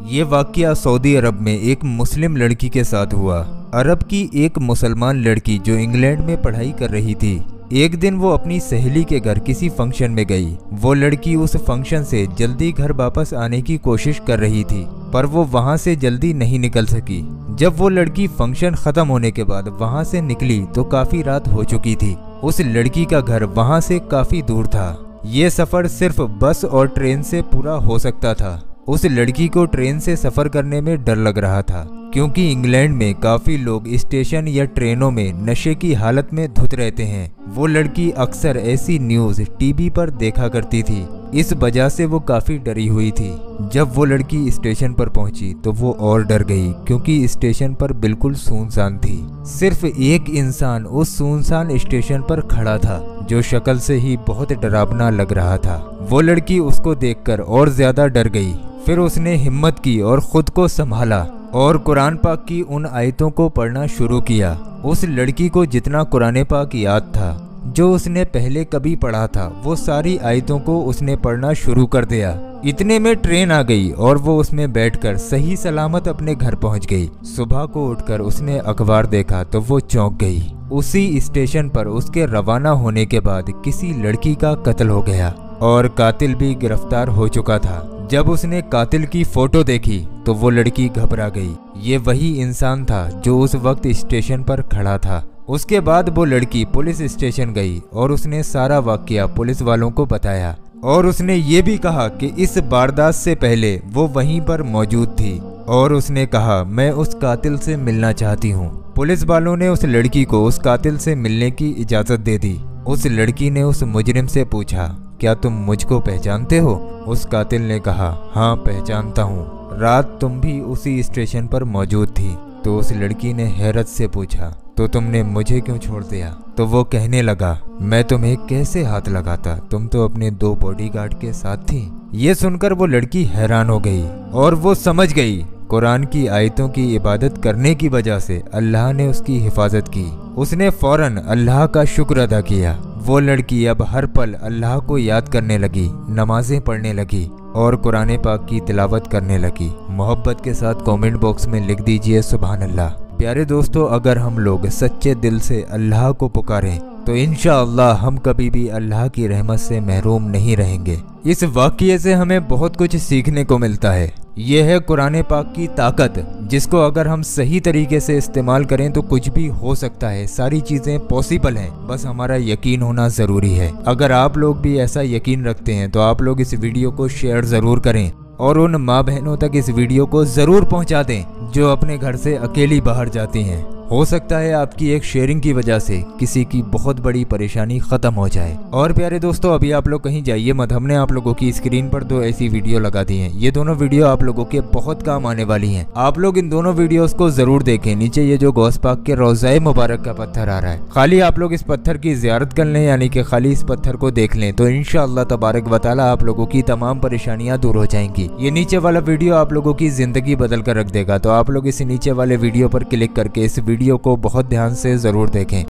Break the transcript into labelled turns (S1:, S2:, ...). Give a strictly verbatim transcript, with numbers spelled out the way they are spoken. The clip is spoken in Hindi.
S1: ये वाक़या सऊदी अरब में एक मुस्लिम लड़की के साथ हुआ। अरब की एक मुसलमान लड़की जो इंग्लैंड में पढ़ाई कर रही थी, एक दिन वो अपनी सहेली के घर किसी फंक्शन में गई। वो लड़की उस फंक्शन से जल्दी घर वापस आने की कोशिश कर रही थी, पर वो वहाँ से जल्दी नहीं निकल सकी। जब वो लड़की फंक्शन खत्म होने के बाद वहाँ से निकली तो काफी रात हो चुकी थी। उस लड़की का घर वहाँ से काफी दूर था। ये सफर सिर्फ बस और ट्रेन से पूरा हो सकता था। उस लड़की को ट्रेन से सफर करने में डर लग रहा था, क्योंकि इंग्लैंड में काफी लोग स्टेशन या ट्रेनों में नशे की हालत में धुत रहते हैं। वो लड़की अक्सर ऐसी न्यूज टीवी पर देखा करती थी, इस वजह से वो काफी डरी हुई थी। जब वो लड़की स्टेशन पर पहुंची तो वो और डर गई, क्योंकि स्टेशन पर बिल्कुल सुनसान थी। सिर्फ एक इंसान उस सुनसान स्टेशन पर खड़ा था, जो शक्ल से ही बहुत डरावना लग रहा था। वो लड़की उसको देखकर और ज्यादा डर गई। फिर उसने हिम्मत की और खुद को संभाला और कुरान पाक की उन आयतों को पढ़ना शुरू किया। उस लड़की को जितना कुरान पाक याद था, जो उसने पहले कभी पढ़ा था, वो सारी आयतों को उसने पढ़ना शुरू कर दिया। इतने में ट्रेन आ गई और वो उसमें बैठकर सही सलामत अपने घर पहुंच गई। सुबह को उठकर उसने अखबार देखा तो वो चौंक गई। उसी स्टेशन पर उसके रवाना होने के बाद किसी लड़की का कत्ल हो गया और कातिल भी गिरफ्तार हो चुका था। जब उसने कातिल की फोटो देखी तो वो लड़की घबरा गई। ये वही इंसान था जो उस वक्त स्टेशन पर खड़ा था। उसके बाद वो लड़की पुलिस स्टेशन गई और उसने सारा वाकया पुलिस वालों को बताया, और उसने ये भी कहा कि इस वारदात से पहले वो वहीं पर मौजूद थी, और उसने कहा मैं उस कातिल से मिलना चाहती हूँ। पुलिस वालों ने उस लड़की को उस कातिल से मिलने की इजाज़त दे दी। उस लड़की ने उस मुजरिम से पूछा, क्या तुम मुझको पहचानते हो? उस कातिल ने कहा, हाँ पहचानता हूँ, रात तुम भी उसी स्टेशन पर मौजूद थी। तो उस लड़की ने हैरत से पूछा, तो तुमने मुझे क्यों छोड़ दिया? तो वो कहने लगा, मैं तुम्हें कैसे हाथ लगाता, तुम तो अपने दो बॉडीगार्ड के साथ थी। ये सुनकर वो लड़की हैरान हो गई और वो समझ गई कुरान की आयतों की इबादत करने की वजह से अल्लाह ने उसकी हिफाजत की। उसने फौरन अल्लाह का शुक्र अदा किया। वो लड़की अब हर पल अल्लाह को याद करने लगी, नमाजें पढ़ने लगी और कुरान पाक की तिलावत करने लगी। मोहब्बत के साथ कमेंट बॉक्स में लिख दीजिए सुभान अल्लाह। प्यारे दोस्तों, अगर हम लोग सच्चे दिल से अल्लाह को पुकारें तो इंशाअल्लाह हम कभी भी अल्लाह की रहमत से महरूम नहीं रहेंगे। इस वाक़ये से हमें बहुत कुछ सीखने को मिलता है। यह है कुरान पाक की ताकत, जिसको अगर हम सही तरीके से इस्तेमाल करें तो कुछ भी हो सकता है। सारी चीज़ें पॉसिबल हैं, बस हमारा यकीन होना ज़रूरी है। अगर आप लोग भी ऐसा यकीन रखते हैं तो आप लोग इस वीडियो को शेयर ज़रूर करें और उन माँ बहनों तक इस वीडियो को ज़रूर पहुँचा दें जो अपने घर से अकेली बाहर जाती हैं। हो सकता है आपकी एक शेयरिंग की वजह से किसी की बहुत बड़ी परेशानी खत्म हो जाए। और प्यारे दोस्तों, अभी आप लोग कहीं जाइए मत, हमने आप लोगों की स्क्रीन पर दो ऐसी वीडियो लगा दी हैं। ये दोनों वीडियो आप लोगों के बहुत काम आने वाली हैं। आप लोग इन दोनों वीडियोस को जरूर देखें। नीचे ये जो गौस पाक के रोज़ाए मुबारक का पत्थर आ रहा है, खाली आप लोग इस पत्थर की ज़ियारत कर लें, यानी कि खाली इस पत्थर को देख लें तो इंशाअल्लाह तबारक व तआला आप लोगों की तमाम परेशानियां दूर हो जाएंगी। ये नीचे वाला वीडियो आप लोगों की जिंदगी बदल कर रख देगा। तो आप लोग इस नीचे वाले वीडियो पर क्लिक करके इस वीडियो को बहुत ध्यान से जरूर देखें।